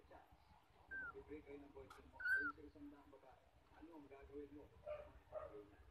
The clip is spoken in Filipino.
chance na mag-break kayo ng boyfriend mo ayon sa isang daang babae, ano ang gagawin mo?